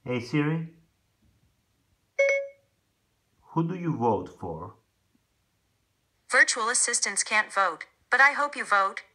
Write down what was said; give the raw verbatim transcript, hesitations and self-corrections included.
Hey Siri, who do you vote for? Virtual assistants can't vote, but I hope you vote.